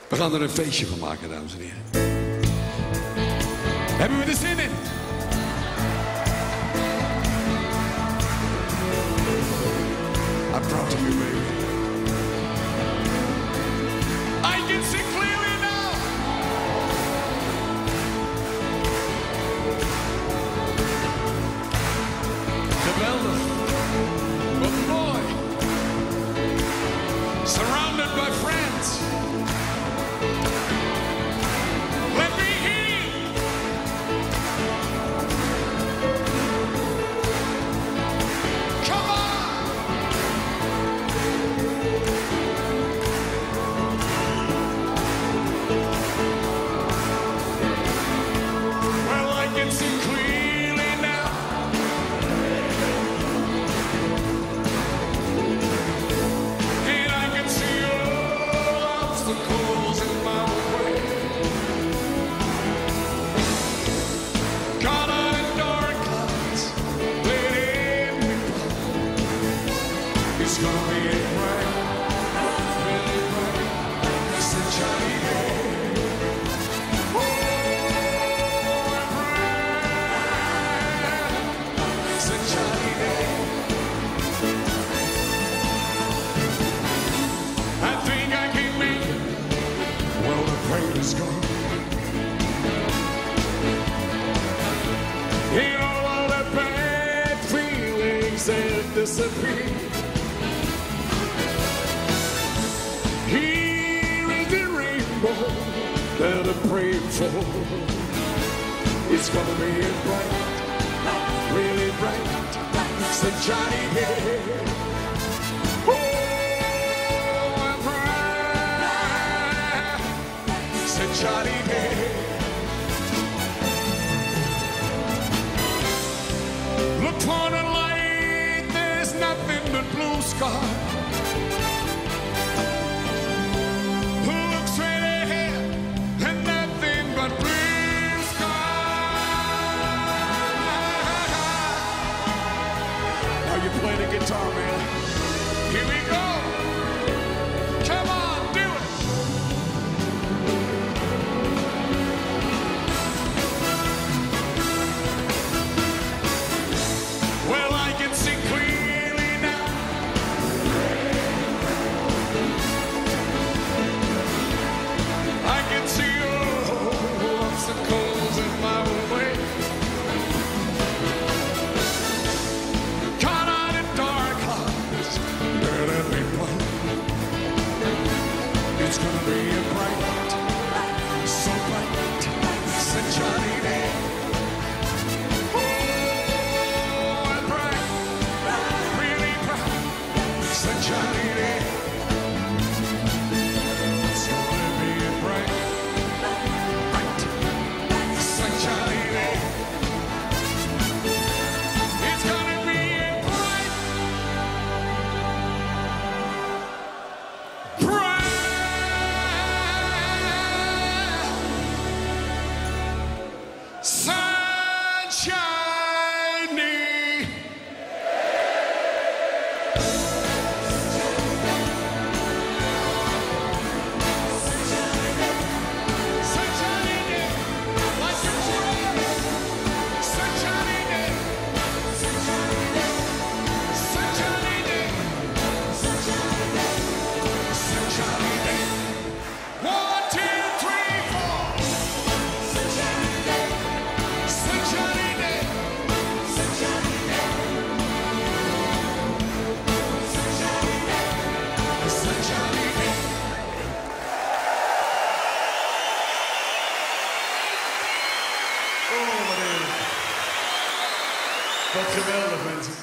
We gaan er een feestje van maken, dames en heren. Hebben we er zin in? I'm proud of you, baby. I can see clearly now. Geweldig. Wat mooi. Surrounded by friends. Let me hear you. Come on. Well, I can see clearly now. And I can see all obstacles in my way. Caught out in dark clouds, let in me blow. It's gonna be a bright, really bright, sunshiny day. Oh, a bright, sunshiny day. I think I can make it. Well, the pain is gone. And all the bad feelings have disappeared. Here is the rainbow that I prayed for. It's gonna be a bright, really bright, sunshiny day. Oh, a bright, sunshiny day. Look for the light, there's nothing but blue sky. Look straight ahead, and nothing but blue sky. Now you play the guitar, man. Here we go. Come on, do it. Well, I can see clearly now. I can see all obstacles in my way. Caught out in dark clouds, let me blow. It's gonna be a bright, so bright, sunshiny day. Oh, a bright, really bright, sunshiny day. It's gonna be a bright, bright, sunshiny day. It's gonna be a bright, bright, sunshiny. Sunshiny day, like your forever. Sunshiny day, sunshiny day, sunshiny day. 1, 2, 3, 4. Sunshiny day, sunshiny day, sunshiny day, sunshiny day. Oh, wat geweldig, mensen.